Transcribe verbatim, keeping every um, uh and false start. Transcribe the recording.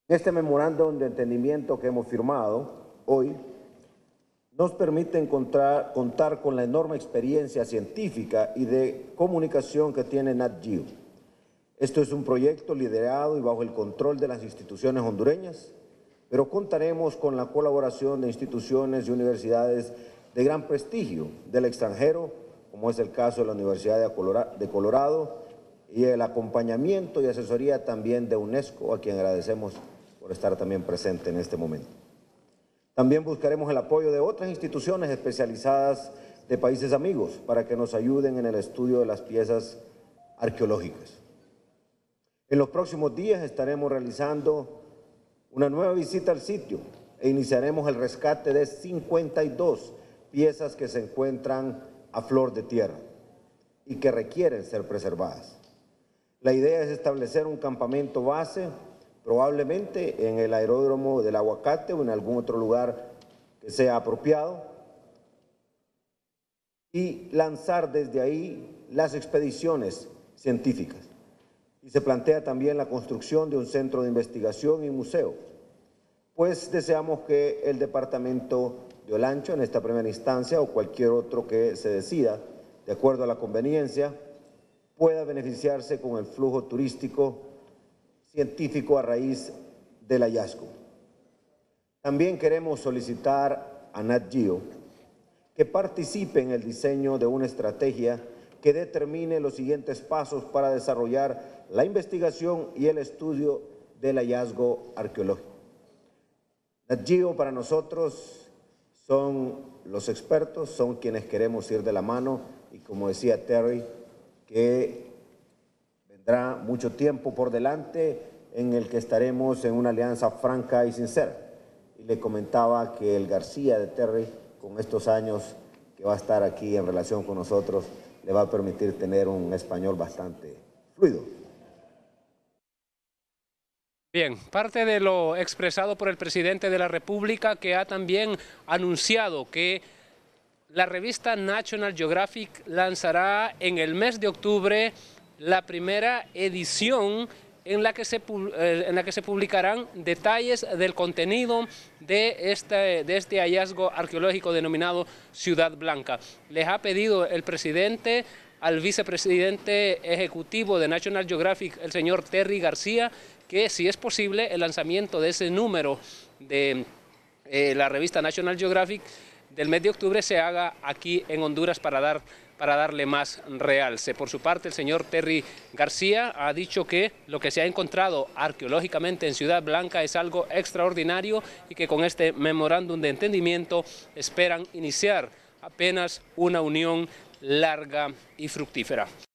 Este memorándum de entendimiento que hemos firmado hoy nos permite encontrar, contar con la enorme experiencia científica y de comunicación que tiene Nat Geo. Esto es un proyecto liderado y bajo el control de las instituciones hondureñas, pero contaremos con la colaboración de instituciones y universidades de gran prestigio del extranjero, como es el caso de la Universidad de Colorado, y el acompañamiento y asesoría también de UNESCO, a quien agradecemos por estar también presente en este momento. También buscaremos el apoyo de otras instituciones especializadas de países amigos para que nos ayuden en el estudio de las piezas arqueológicas. En los próximos días estaremos realizando una nueva visita al sitio e iniciaremos el rescate de cincuenta y dos piezas que se encuentran a flor de tierra y que requieren ser preservadas. La idea es establecer un campamento base, probablemente en el aeródromo del Aguacate o en algún otro lugar que sea apropiado, y lanzar desde ahí las expediciones científicas. Y se plantea también la construcción de un centro de investigación y museo, pues deseamos que el departamento de Olancho, en esta primera instancia, o cualquier otro que se decida, de acuerdo a la conveniencia, pueda beneficiarse con el flujo turístico científico a raíz del hallazgo. También queremos solicitar a Nat Geo que participe en el diseño de una estrategia que determine los siguientes pasos para desarrollar la investigación y el estudio del hallazgo arqueológico. Nat Geo para nosotros son los expertos, son quienes queremos ir de la mano y, como decía Terry, que vendrá mucho tiempo por delante en el que estaremos en una alianza franca y sincera. Y le comentaba que el García de Terry, con estos años que va a estar aquí en relación con nosotros, le va a permitir tener un español bastante fluido. Bien, parte de lo expresado por el presidente de la República, que ha también anunciado que la revista National Geographic lanzará en el mes de octubre la primera edición en la que se, en la que se publicarán detalles del contenido de este, de este hallazgo arqueológico denominado Ciudad Blanca. Les ha pedido el presidente al vicepresidente ejecutivo de National Geographic, el señor Terry García, que si es posible el lanzamiento de ese número de eh, la revista National Geographic del mes de octubre se haga aquí en Honduras para, dar, para darle más realce. Por su parte, el señor Terry García ha dicho que lo que se ha encontrado arqueológicamente en Ciudad Blanca es algo extraordinario y que con este memorándum de entendimiento esperan iniciar apenas una unión larga y fructífera.